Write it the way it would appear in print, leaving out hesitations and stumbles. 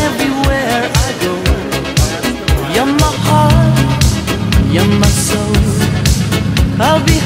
everywhere I go. You're my heart, you're my soul. I'll be